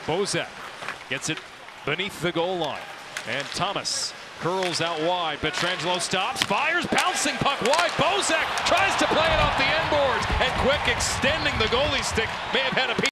Bozak gets it beneath the goal line. And Thomas curls out wide. Pietrangelo stops, fires, bouncing puck wide. Bozak tries to play it off the end boards. And Quick extending the goalie stick. May have had a piece.